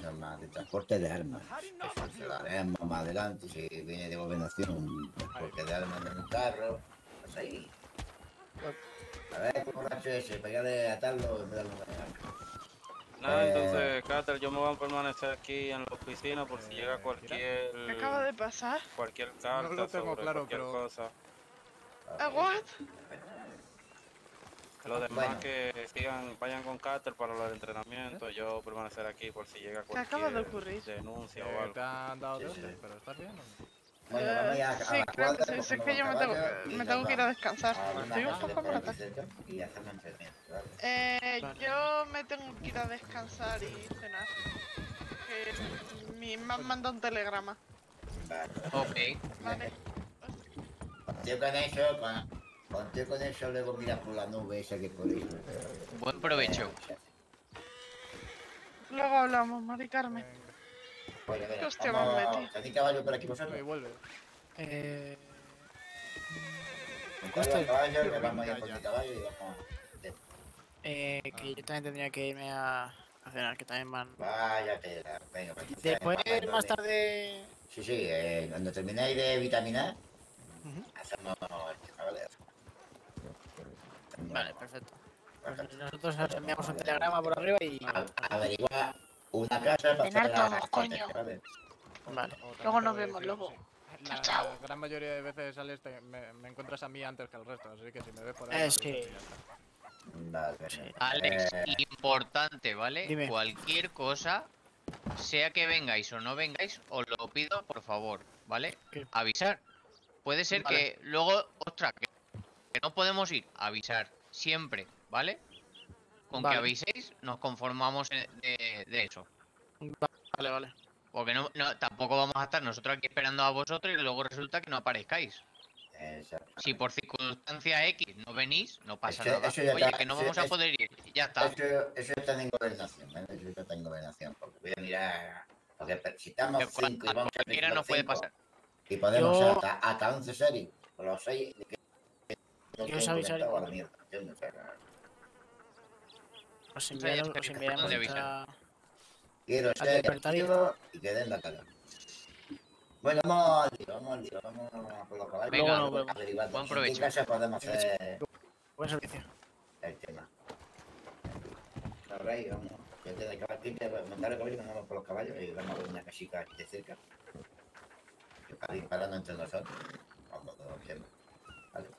normal, de transporte de armas. Eso se lo haremos más adelante, si viene de gobernación, un transporte de armas en un carro, pues ahí. A ver, ¿cómo borracho ese? Pegarle a atarlo en vez de Nada, entonces, Cater, yo me voy a permanecer aquí en la oficina por si llega ¿Qué acaba de pasar? cualquier No carta lo tengo sobre claro, cualquier pero... cosa. ¿What? Los demás Bueno. que sigan, vayan con Cater para el entrenamiento. Yo permanecer aquí por si llega ¿Qué acaba de cualquier ocurrir? denuncia o algo. Te han dado Sí, de sí. hostias, pero ¿estás bien o no? Bueno, vamos ya a Sí, la creo que cuadra, sí. Si es cogemos que los yo caballos y me nos tengo que ir a vamos descansar. a una Estoy un casa de poco por aquí mata. cerca y hacemos entrenamiento, ¿vale? Vale. Yo me tengo que ir a descansar y cenar. Que me han mandado un telegrama. Vale. Ok. Vale. Contigo con eso, luego mira por la nube esa que por ahí. Buen provecho. Luego hablamos, Mari Carmen. Bueno, ¿Qué mira, hostia me han metido? ¿tenéis caballo por aquí vosotros? Y vuelve. Con caballo, que vamos a ir por mi caballo y vamos Que yo también tendría que irme a cenar, que también van. Vaya tela, venga, pues entonces Después, vamos más dándole. tarde. Sí, cuando terminéis de vitaminar, hacemos el tema, ¿vale? Vale, perfecto. Pues nosotros os enviamos un telegrama por arriba y. Averiguar una casa para Cenar hacer todos, la coño. ¿vale? Vale. Luego nos vemos, lobo. La Chao. gran mayoría de veces sales, me encuentras a mí antes que al resto, así que si me ves por ahí... Sí. avisas y ya está. Vale, Alex, importante, ¿vale? Dime. Cualquier cosa, sea que vengáis o no vengáis, os lo pido, por favor, ¿vale? ¿Qué? Avisar. Puede ser Vale. que luego, ostras, que no podemos ir. Avisar. Siempre, ¿vale? Con Vale. que aviséis, nos conformamos de eso. Vale, vale. Porque no, tampoco vamos a estar nosotros aquí esperando a vosotros y luego resulta que no aparezcáis. Exacto. Si por circunstancia X no venís, no pasa Eso- nada. eso ya Oye, está, que no eso- vamos a eso- poder ir. Ya está. Eso está en gobernación, ¿vale? Eso está en gobernación, porque voy a mirar, porque si estamos Que 5 y vamos a cualquiera nos puede pasar. y podemos Yo- ser hasta 11 series, por los 6 de que no Yo os tengo avisaré conectado a la cuando- mierda, ¿entiendes? O sea, Os Ya enviaremos sabéis por dónde vuestra. quiero Al ser despertar activo y que den la cara. Bueno, vamos al lío, vamos por los caballos. Venga, nos vemos. Averiguando buen en qué provecho. casa podemos hacer Buen servicio. el tema. Ahora ahí vamos, que te de caballo, que montar el caballo, que nos vamos por los caballos y vamos a ver una casita aquí de cerca. Que para ir parando entre nosotros. Vamos todos los temas. Vale.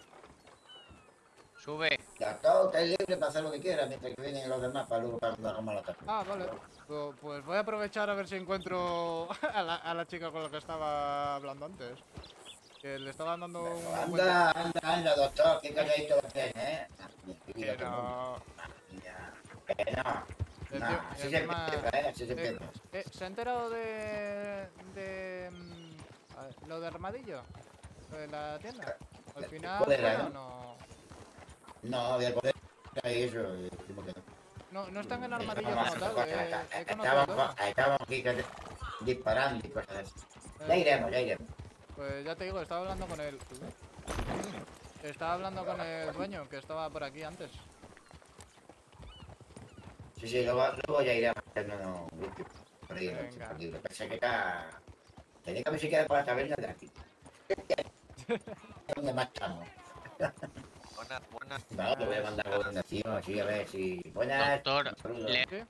Sube. Ya todo, estáis libre para hacer lo que quieras mientras que vienen los demás para luego para hagamos la tarde. Ah, vale. Pues voy a aprovechar a ver si encuentro a la chica con la que estaba hablando antes. Que le estaba dando un Anda, doctor, qué calladito lo tienes, ¿eh? Que no. Que no. El No, tío- así el se tema- empieza, así se empieza. ¿Se ha enterado de a ver, lo de Armadillo? ¿Lo de la tienda? Al final, ¿Cuál era, bueno, no? No, había poder y eso, decimos que no. no están en Armadillo como tal. He conocido a Estábamos todos. estábamos aquí disparando y cosas así. Ya iremos, ya iremos. Pues ya te digo, estaba hablando con él. Estaba hablando con el dueño que estaba por aquí antes. Sí, luego ya iremos haciendo un grupo por ahí. Venga. Lo que pasa es que está... Tenía que ver si queda por la taberna de aquí. ¿Dónde más estamos? Buenas. No, te voy a mandar gobernación, así a ver si... Buenas. Doctor, Saludos.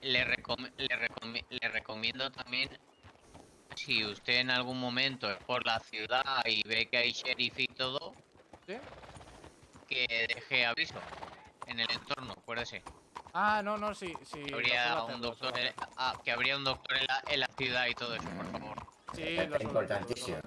le recomiendo también, si usted en algún momento es por la ciudad y ve que hay sheriff y todo, ¿Sí? que deje aviso en el entorno, acuérdese. Ah, no, sí. Que habría un doctor, que habría un doctor en la ciudad y todo eso, por favor. Sí, Es importantísimo.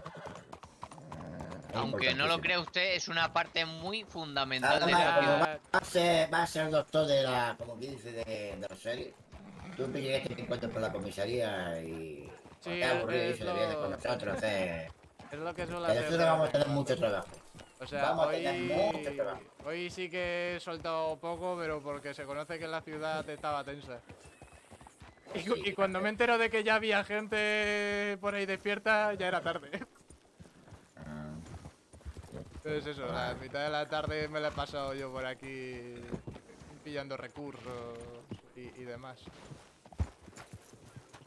Aunque no lo crea usted, es una parte muy fundamental de Además, la como ciudad. va a ser doctor de la, como quien dice, de los series, tú llegas que te encuentras por la comisaría y Sí, te aburrido y es se le vienes lo- con nosotros. Es lo que suele Que hacer. nosotros vamos a tener mucho trabajo. O sea, vamos a tener mucho trabajo. hoy sí que he soltado poco, pero porque se conoce que la ciudad estaba tensa. Y cuando me entero de que ya había gente por ahí despierta, ya era tarde. Entonces eso, la mitad de la tarde me la he pasado yo por aquí pillando recursos y demás.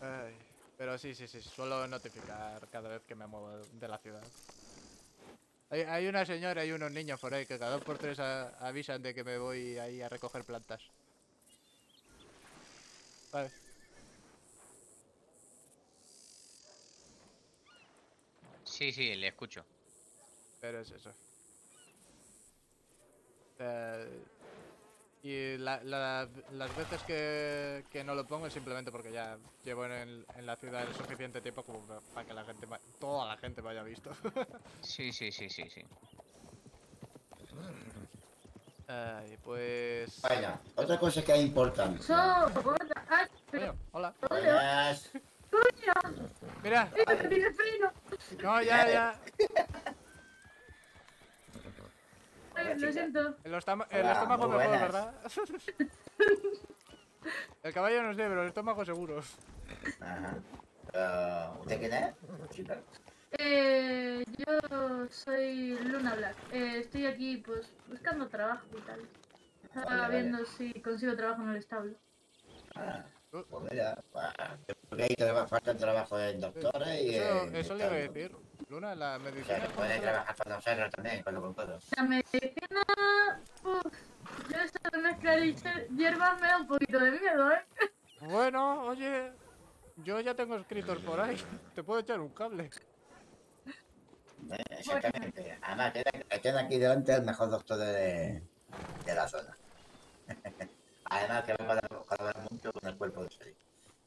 Ay, pero sí, suelo notificar cada vez que me muevo de la ciudad. Hay una señora y unos niños por ahí que cada 2 por 3 avisan de que me voy ahí a recoger plantas. Vale. Sí, le escucho. Pero es eso. Y las veces que no lo pongo es simplemente porque ya llevo en la ciudad el suficiente tiempo como para que la gente, toda la gente me haya visto. Sí. Ay, pues... Bueno, otra cosa que es importante. Coño, hola. Buenas. Mira. No, ya. Lo siento. El Hola, estómago muy mejor, buenas. ¿verdad? El caballo no sé, pero el estómago seguro. Ajá. ¿Usted quién es? Chica. Yo soy Luna Black. Estoy aquí pues buscando trabajo y tal. Estaba Vale. viendo si consigo trabajo en el establo. Ah, pues mira, yo creo que ahí te falta el trabajo de doctores y Eso le iba a decir. Luna, la O medicina... sea, que puedes trabajar con nosotros también, con todo. La medicina... yo esto de mezclar hierbas me da un poquito de miedo, ¿eh? Bueno, oye, yo ya tengo escritos por ahí. Te puedo echar un cable. Exactamente. Además, tiene aquí delante el mejor doctor de la zona. Además, que va a colaborar mucho con el cuerpo de serie.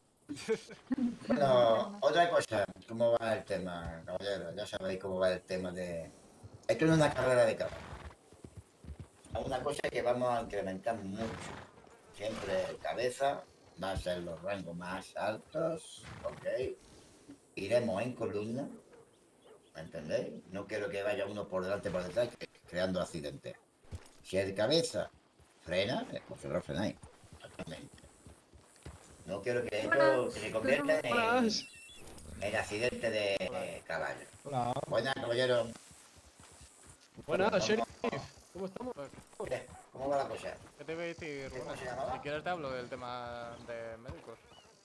Bueno, otra cosa, ¿cómo va el tema, caballero? Ya sabéis cómo va el tema de... Esto no es una carrera de caballo. Es una cosa que vamos a incrementar mucho. Siempre el cabeza va a ser los rangos más altos, ¿ok? Iremos en columna, ¿me entendéis? No quiero que vaya uno por delante por detrás creando accidentes. Si el cabeza frena, vosotros frenáis. Exactamente. No quiero que esto se convierta en accidente de caballo. Hola. Buenas, caballero. Buenas, ¿Cómo- Sheriff. ¿Cómo estamos? ¿Cómo va la cosa? ¿Qué te iba a decir, ¿Cómo Luna? se llamaba? Si quieres te hablo del tema de médicos.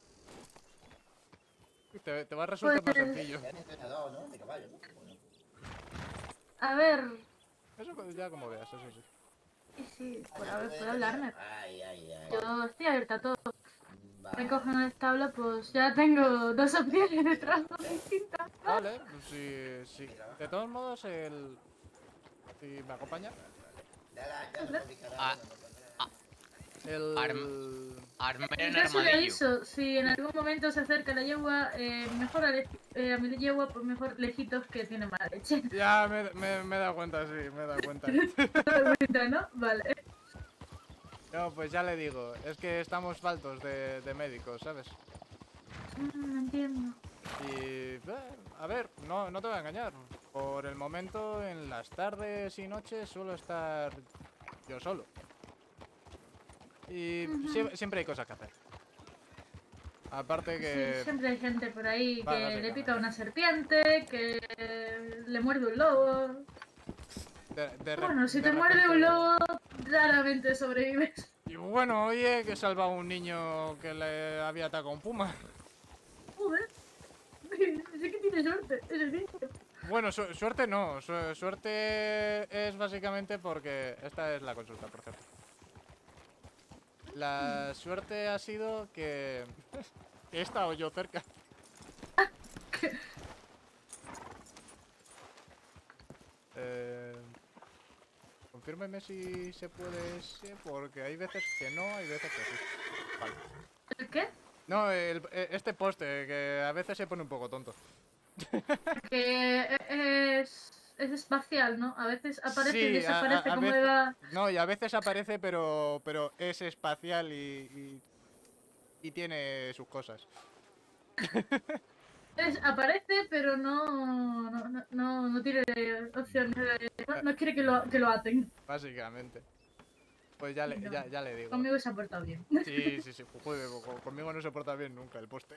Te va a resultar más Pues- sencillo. Era entrenador, ¿no? De caballo, ¿no? Bueno. A ver... Eso ya como veas, eso sí. Sí, por hablarme. Ay. Yo estoy abierta a todo. Vale. Me cogen el establo, pues ya tengo 2 opciones de trabajo distintas. Vale, pues sí. De todos modos, si me acompaña, Ya lo publicará, Ah. el... Armero En en caso de armadillo. eso, si en algún momento se acerca la yegua, mejor a mi yegua, pues mejor lejitos que tiene mala leche. Ya me he dado cuenta, sí, me he dado cuenta. ¿No? Vale. No, pues ya le digo, es que estamos faltos de médicos, ¿sabes? Entiendo. Y, a ver, no te voy a engañar. Por el momento, en las tardes y noches suelo estar yo solo. Y siempre hay cosas que hacer. Aparte que... Sí, siempre hay gente por ahí que Básicamente. le pica una serpiente, que le muerde un lobo. Bueno, si te muerde un lobo, raramente sobrevives. Y bueno, oye, que he salvado a un niño que le había atacado un puma. Joder. Sí que tiene suerte, ese niño. Bueno, suerte no. Suerte es básicamente porque... Esta es la consulta, por cierto. La suerte ha sido que... he estado yo cerca. Confírmeme si se puede ese, porque hay veces que no, hay veces que sí. Vale. ¿El qué? No, este poste, que a veces se pone un poco tonto. Que es espacial, ¿no? A veces aparece y Sí, desaparece a como veces- Eva. No, y a veces aparece, pero es espacial y tiene sus cosas. Aparece, pero no tiene opciones. No quiere que lo aten. Básicamente. Pues ya le digo. Conmigo se ha portado bien. Sí. Joder, conmigo no se porta bien nunca el poste.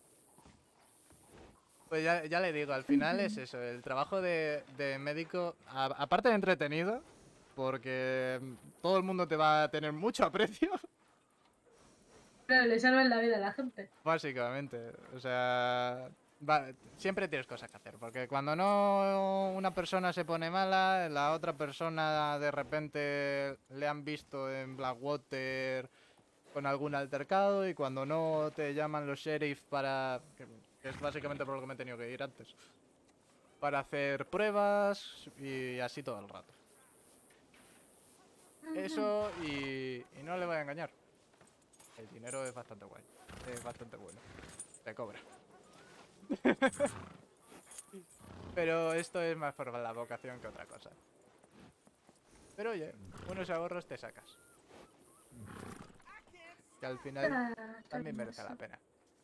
Pues ya le digo, al final es eso, el trabajo de médico, aparte de entretenido, porque todo el mundo te va a tener mucho aprecio. Claro, le salvan la vida a la gente. Básicamente, o sea, siempre tienes cosas que hacer, porque cuando no una persona se pone mala, la otra persona de repente le han visto en Blackwater con algún altercado y cuando no te llaman los sheriff para... que es básicamente por lo que me he tenido que ir antes. Para hacer pruebas y así todo el rato. Eso y no le voy a engañar. El dinero es bastante guay. Es bastante bueno. Te cobra. Pero esto es más por la vocación que otra cosa. Pero oye, unos ahorros te sacas. Que al final también merece la pena.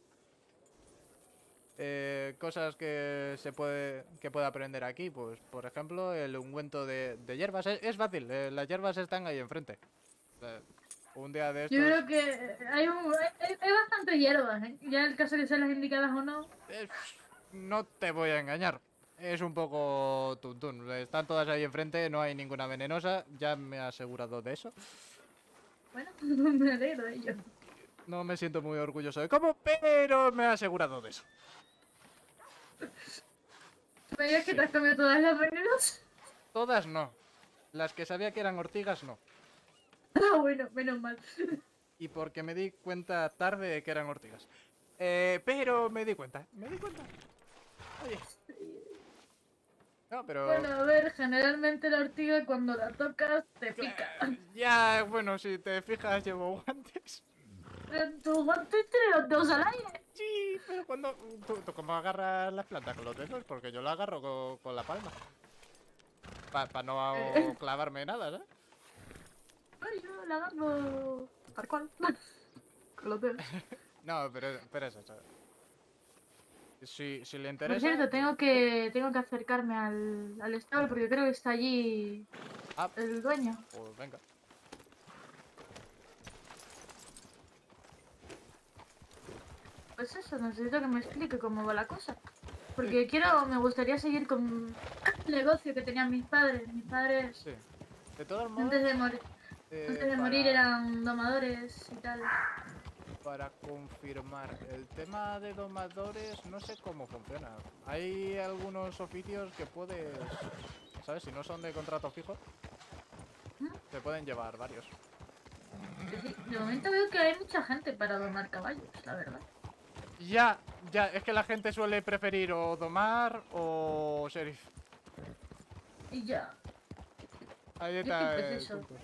Cosas que puede aprender aquí, pues por ejemplo el ungüento de hierbas. Es fácil, las hierbas están ahí enfrente. Un día de estos... Yo creo que hay bastante hierbas, ¿eh? Ya el caso de ser las indicadas o no. No te voy a engañar. Es un poco tuntún. Están todas ahí enfrente, no hay ninguna venenosa. Ya me he asegurado de eso. Bueno, me alegro de ello. No me siento muy orgulloso de cómo, pero me he asegurado de eso. ¿Me digas que te has comido todas las venenosas? Todas no. Las que sabía que eran ortigas, no. Ah, bueno, menos mal. Y porque me di cuenta tarde de que eran ortigas. Pero me di cuenta. Oye. No, pero... Bueno, a ver, generalmente la ortiga cuando la tocas te pica. Ya, bueno, si te fijas llevo guantes. ¿Tu guante tiene los dedos al aire? Sí, pero cuando... ¿Tú cómo agarras las plantas con los dedos? Porque yo la agarro con la palma. Para no clavarme nada, ¿eh? Ay, yo la agarro... tal cual. Con los dedos. No, pero es eso. Si le interesa... Por cierto, tengo que acercarme al establo porque creo que está allí el dueño. Pues venga. Pues eso, necesito que me explique cómo va la cosa. Porque me gustaría seguir con el negocio que tenían mis padres. Mis padres, Sí. De todos modos... antes de morir eran domadores y tal. Para confirmar, el tema de domadores no sé cómo funciona. Hay algunos oficios que puedes... ¿Sabes? Si no son de contrato fijo, te pueden llevar varios. Sí, de momento veo que hay mucha gente para domar caballos, la verdad. Ya, es que la gente suele preferir o domar o sheriff. Y ya. Ahí Yo está pues el eso. punto.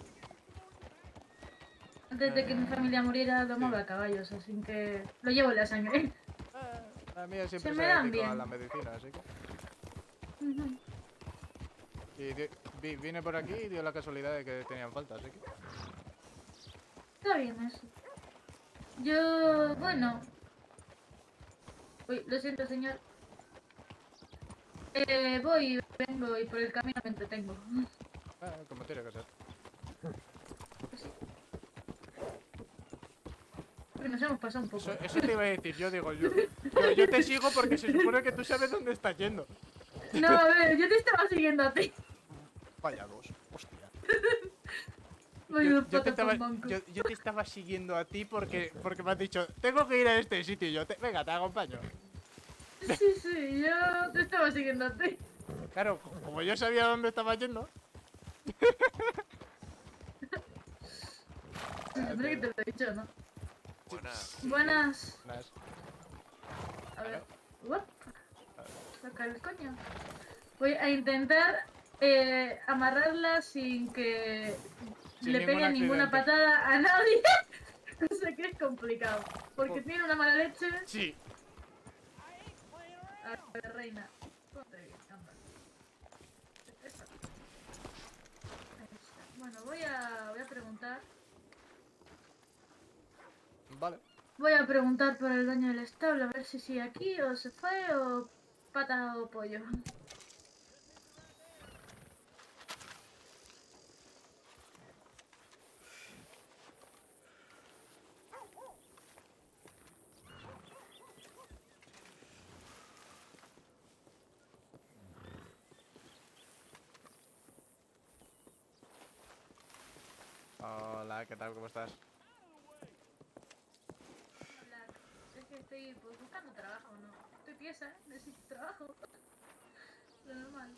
Antes de que mi familia muriera, domaba caballos, así que lo llevo en la sangre. La mía siempre Se se me dan dedicó a bien. la medicina, así que... Ujú. Y vine por aquí y dio la casualidad de que tenían falta, así que... Está bien eso. Yo, bueno... Uy, lo siento, señor. Voy, vengo y por el camino me entretengo. Como tiene que ser. Porque nos hemos pasado un poco. Eso te iba a decir, yo digo, yo te sigo porque se supone que tú sabes dónde estás yendo. No, a ver, yo te estaba siguiendo a ti. Vaya dos, hostia. Yo te estaba siguiendo a ti porque me has dicho, tengo que ir a este sitio y yo, venga, te acompaño. Sí, yo te estaba siguiendo a ti. Claro, como yo sabía dónde estaba yendo. Siempre que te lo he dicho, ¿no? Buenas. Buenas. A ver. Saca el coño. Voy a intentar amarrarla sin que le pegue ninguna patada a nadie. No sé que es complicado. Porque tiene una mala leche. Sí. A ver, reina. Ponte bien, anda. Bueno, voy a preguntar. Vale. Voy a preguntar por el dueño del establo, a ver si sigue aquí o se fue o pata o pollo. Hola, ¿qué tal? ¿Cómo estás? estoy pues, buscando trabajo, ¿no? Estoy pieza, necesito trabajo. Lo normal.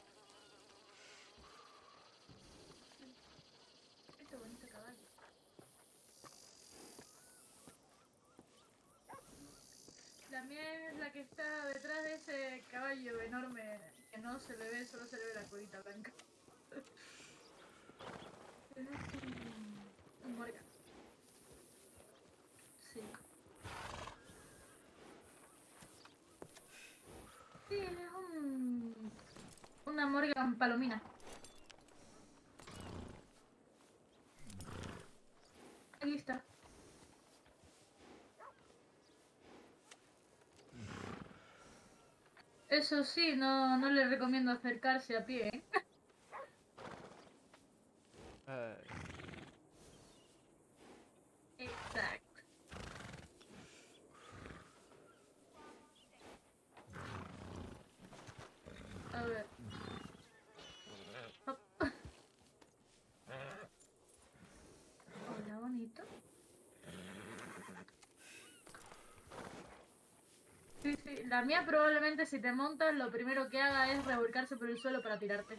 Sí. Este bonito caballo. La mía es la que está detrás de ese caballo enorme que no se le ve, solo se le ve la colita blanca. Es un Morgan. Sí. Sí, es una Morgan palomina. Aquí está. Eso sí, no le recomiendo acercarse a pie, ¿eh? Exacto. A ver. Hop. Hola, bonito. Sí, sí. La mía probablemente si te montas lo primero que haga es revolcarse por el suelo para tirarte.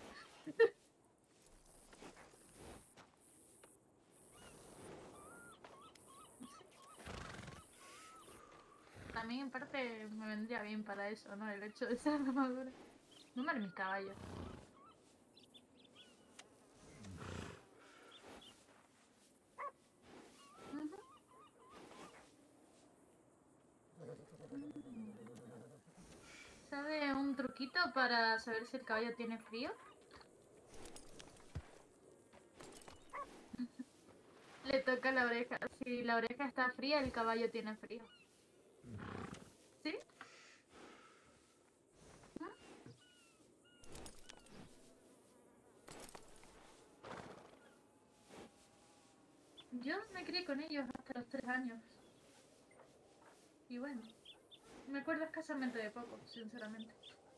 También en parte me vendría bien para eso, ¿no? El hecho de ser armadura. No me mis caballos. Ujú. ¿Sabe un truquito para saber si el caballo tiene frío? Le toca la oreja. Si la oreja está fría, el caballo tiene frío. ¿Sí? ¿Mm? Yo me crié con ellos hasta los 3 años. Y bueno, me acuerdo escasamente de poco, sinceramente.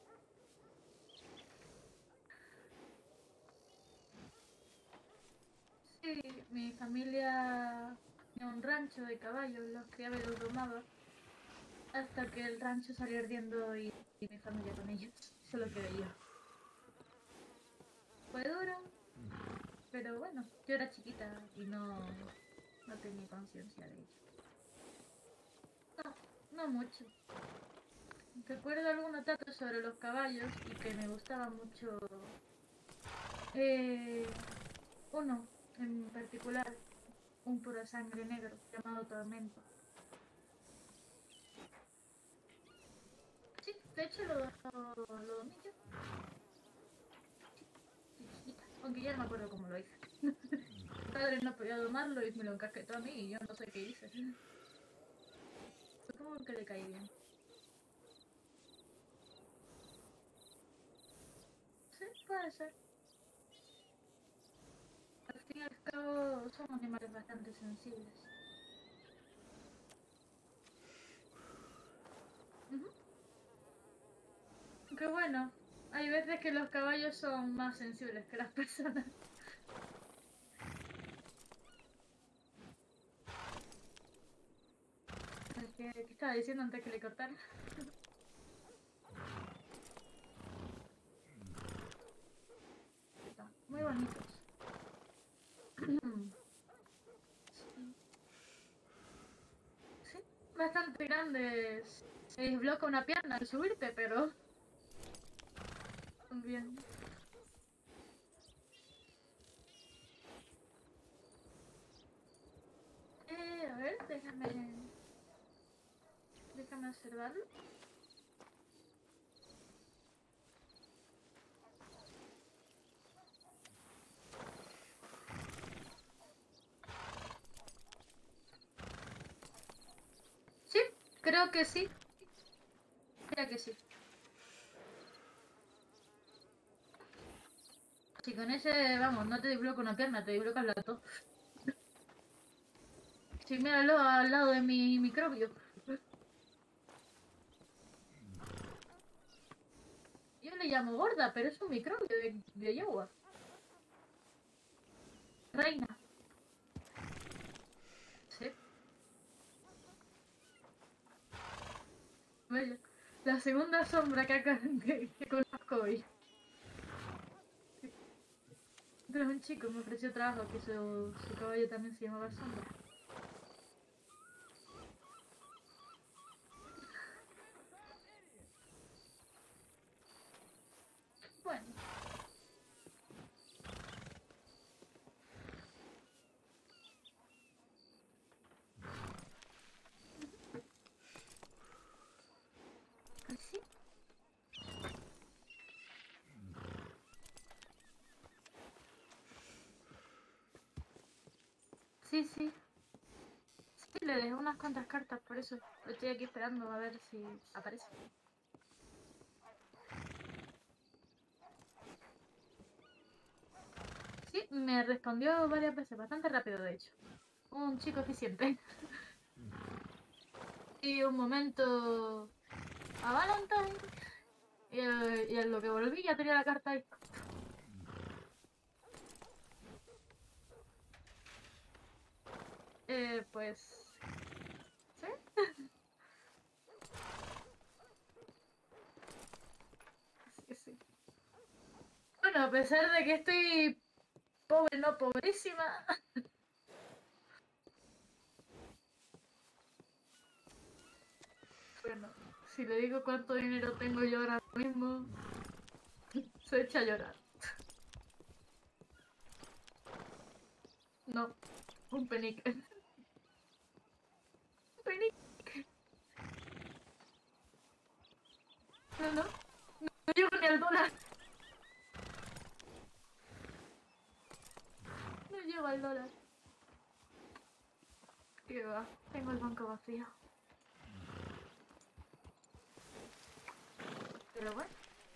Sí, mi familia tenía un rancho de caballos, los criaba y los domaba. Hasta que el rancho salió ardiendo y mi familia con ellos. Solo quedé yo. Fue duro, pero bueno, yo era chiquita y no tenía conciencia de ello. No, no mucho. Recuerdo algunos datos sobre los caballos y que me gustaba mucho. eh, Uno en particular, un pura sangre negro llamado Tormento. Sí, de hecho lo domé yo. Sí, chiquita. Aunque ya no me acuerdo cómo lo hice. Mi padre no podía domarlo y me lo encasquetó a mí y yo no sé qué hice. Supongo que le caí bien. Sí, puede ser. Al fin y al cabo son animales bastante sensibles. Ujú. Aunque bueno, hay veces que los caballos son más sensibles que las personas. ¿Qué estaba diciendo antes que le cortaran? Están muy bonitos. Sí. Sí, bastante grandes. Se desbloca una pierna al subirte, pero bien. A ver, déjame observarlo. Sí, creo que sí. Creo que sí. Si con ese, vamos, no te desbloca una pierna, te desblocas la tos. Sí, míralo al lado de mi microbio. Yo le llamo gorda, pero es un microbio de yegua. Reina. Sí. Vaya, la segunda sombra que conozco hoy. Pero un chico me ofreció trabajo que su caballo también se llamaba Sombra. Bueno. ¿Así? Sí, sí. Sí, le dejé unas cuantas cartas, por eso estoy aquí esperando a ver si aparece. Sí, me respondió varias veces, bastante rápido de hecho. Un chico eficiente. Y un momento a Valentine y en lo que volví ya tenía la carta ahí. Pues... ¿Sí? Sí, sí. Bueno, a pesar de que estoy pobre, no pobrísima. Bueno, si le digo cuánto dinero tengo yo ahora mismo, se echa a llorar. No, un penique. Un penique. No, no, no llego ni al dólar. No llego al dólar. ¿Qué va? Tengo el banco vacío. Pero bueno.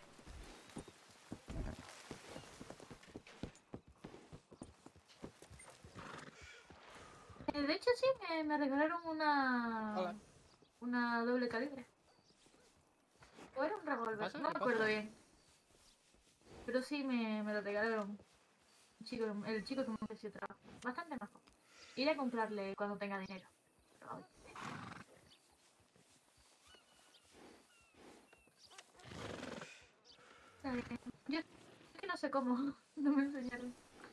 De hecho sí, me regalaron Hola. una doble calibre. O era un revólver, ¿Pasa? no me ¿Qué acuerdo pasa? bien. Pero sí me lo regalaron. El chico que me ofreció trabajo. Bastante mejor. Iré a comprarle cuando tenga dinero. Probablemente. Está bien. Yo es que no sé cómo. No me enseñaron.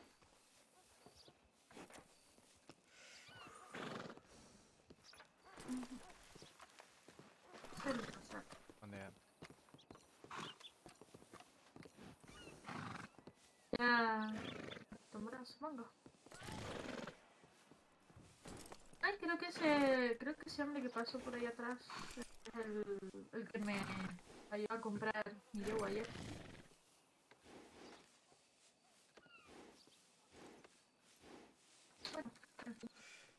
Suele pasar. ¿Dónde? Ya acostumbrado, supongo. Ay, creo que ese hombre que pasó por ahí atrás es el que me ayudó a comprar mi yegua ayer. Bueno, en fin.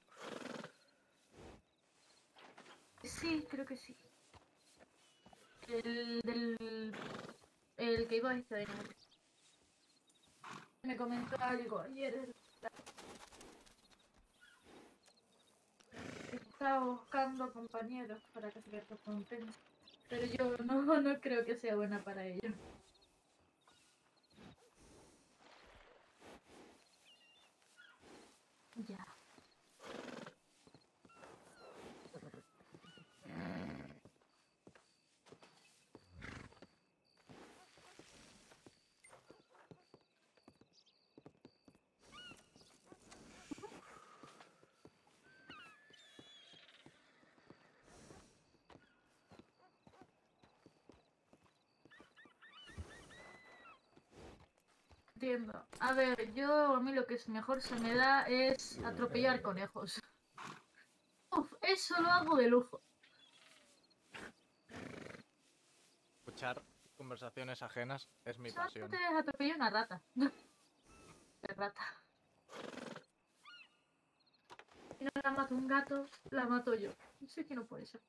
Sí, creo que sí. El que iba a este dinero. Me comentó algo ayer. Estaba buscando compañeros para que se le recompense. Pero yo no creo que sea buena para ello. Ya. Entiendo. A ver, a mí lo que mejor se me da es atropellar conejos. Uf, eso lo hago de lujo. Escuchar conversaciones ajenas es mi pasión. Antes atropellé una rata. De rata. Si no la mato un gato, la mato yo. Sí que no puede ser.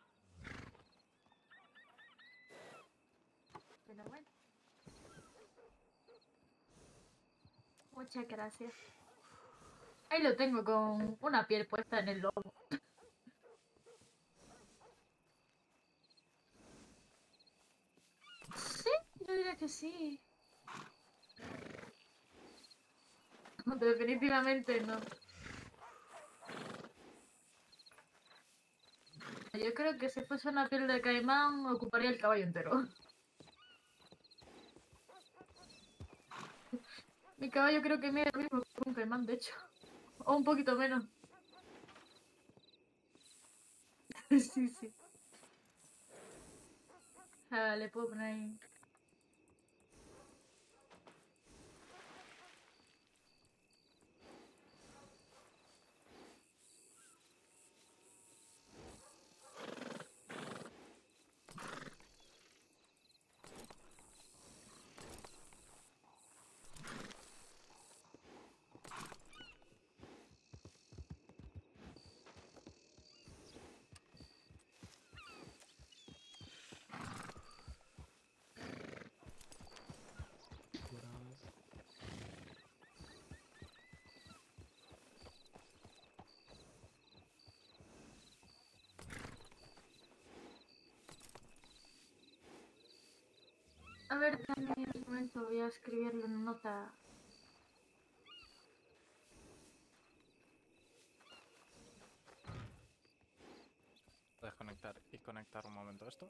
Pero bueno. Muchas gracias. Ahí lo tengo con una piel puesta en el lomo. Sí, yo diría que sí. Definitivamente no. Yo creo que si fuese una piel de caimán ocuparía el caballo entero. Mi caballo creo que mide lo mismo que un caimán, de hecho. O un poquito menos. Sí, sí. Ah, le puedo poner ahí. A ver, también un momento, voy a escribirle una nota. Desconectar y conectar un momento esto.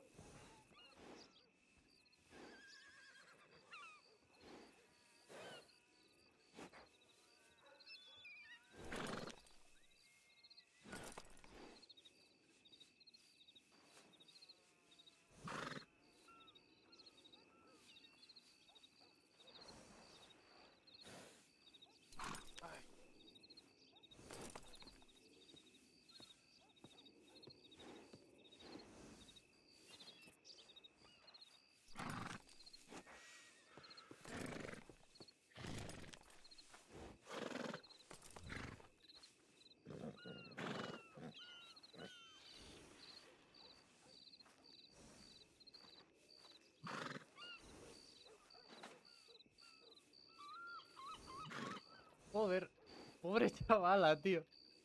Joder, pobre chavala, tío.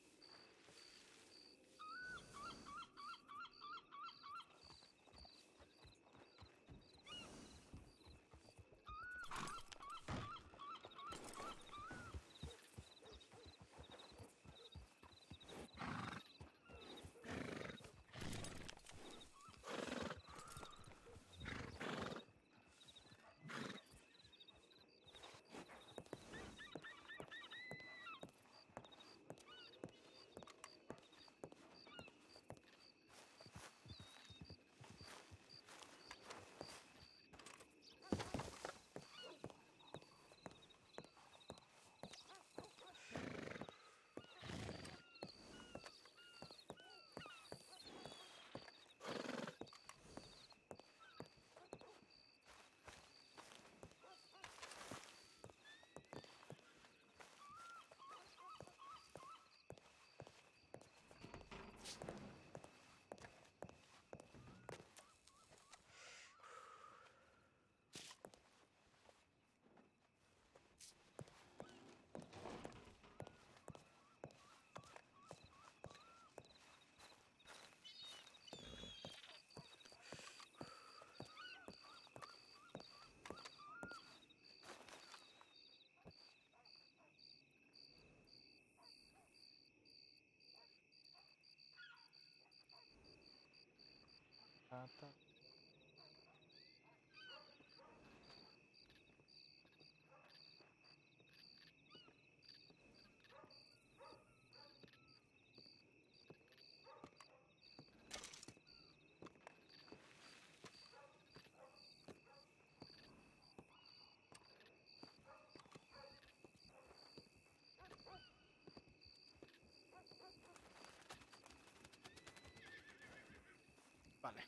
Vale.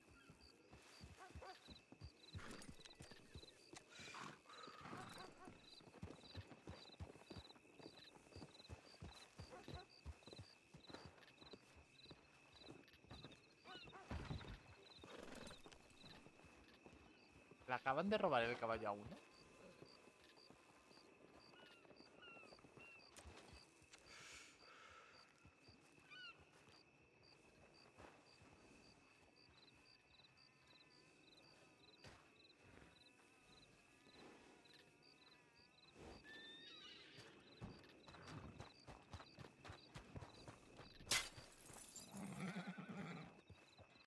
¿Le acaban de robar el caballo a uno?